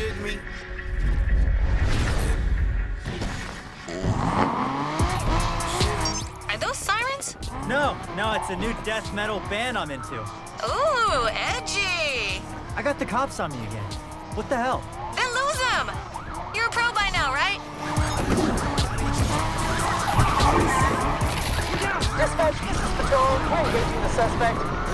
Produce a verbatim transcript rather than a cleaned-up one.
shitting me? Are those sirens? No, no, it's a new death metal band I'm into. Ooh, edgy. I got the cops on me again. What the hell? Then lose them. You're a pro by now, right? Dispatch, this is Patrol. We're engaging the suspect.